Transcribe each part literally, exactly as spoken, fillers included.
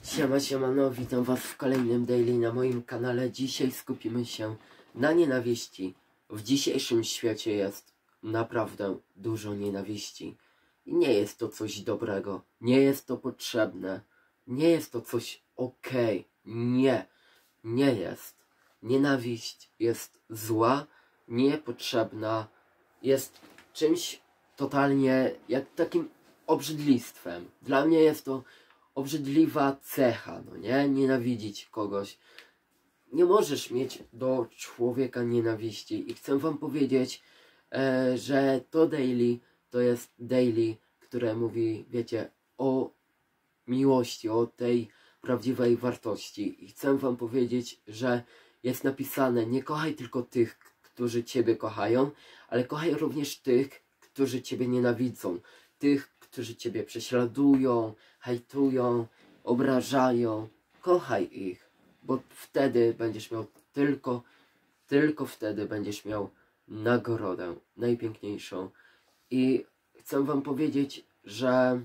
Siema, siemano, witam was w kolejnym daily na moim kanale. Dzisiaj skupimy się na nienawiści. W dzisiejszym świecie jest naprawdę dużo nienawiści. I nie jest to coś dobrego, nie jest to potrzebne, nie jest to coś okej. Okay. Nie, nie jest. Nienawiść jest zła, niepotrzebna, jest czymś totalnie jak takim obrzydlistwem. Dla mnie jest to obrzydliwa cecha, no nie? Nienawidzić kogoś. Nie możesz mieć do człowieka nienawiści. I chcę wam powiedzieć, e, że to daily to jest daily, które mówi, wiecie, o miłości, o tej prawdziwej wartości. I chcę wam powiedzieć, że jest napisane: nie kochaj tylko tych, którzy ciebie kochają, ale kochaj również tych, którzy ciebie nienawidzą. Tych, którzy ciebie prześladują, hejtują, obrażają. Kochaj ich, bo wtedy będziesz miał tylko, tylko wtedy będziesz miał nagrodę najpiękniejszą. I chcę wam powiedzieć, że,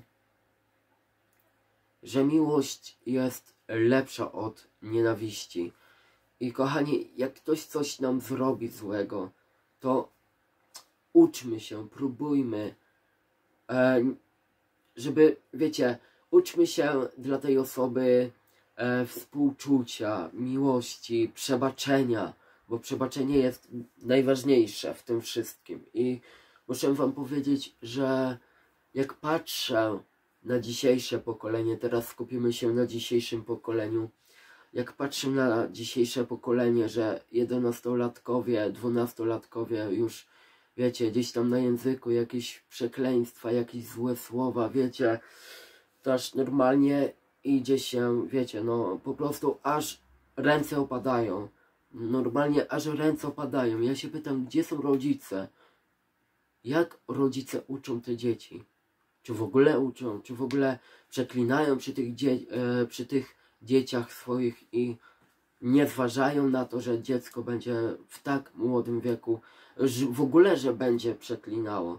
że miłość jest lepsza od nienawiści. I kochani, jak ktoś coś nam zrobi złego, to uczmy się, próbujmy, e, żeby, wiecie, uczmy się dla tej osoby e, współczucia, miłości, przebaczenia, bo przebaczenie jest najważniejsze w tym wszystkim. I muszę wam powiedzieć, że jak patrzę na dzisiejsze pokolenie, teraz skupimy się na dzisiejszym pokoleniu, jak patrzę na dzisiejsze pokolenie, że jedenastolatkowie, dwunastolatkowie już, wiecie, gdzieś tam na języku jakieś przekleństwa, jakieś złe słowa, wiecie, to aż normalnie idzie się, wiecie, no po prostu aż ręce opadają. Normalnie aż ręce opadają. Ja się pytam, gdzie są rodzice? Jak rodzice uczą te dzieci? Czy w ogóle uczą? Czy w ogóle przeklinają przy tych, dzie e, przy tych dzieciach swoich i nie zważają na to, że dziecko będzie w tak młodym wieku, w ogóle, że będzie przeklinało.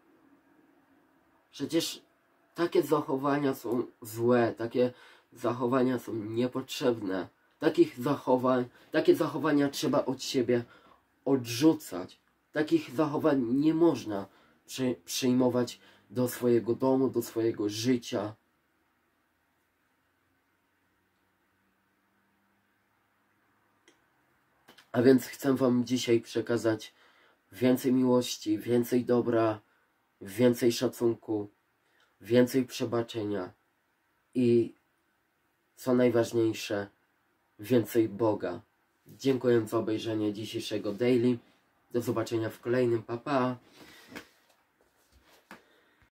Przecież takie zachowania są złe, takie zachowania są niepotrzebne. Takich zachowań, takie zachowania trzeba od siebie odrzucać. Takich zachowań nie można przy, przyjmować do swojego domu, do swojego życia. A więc chcę wam dzisiaj przekazać więcej miłości, więcej dobra, więcej szacunku, więcej przebaczenia i co najważniejsze, więcej Boga. Dziękuję za obejrzenie dzisiejszego daily. Do zobaczenia w kolejnym. Pa, pa.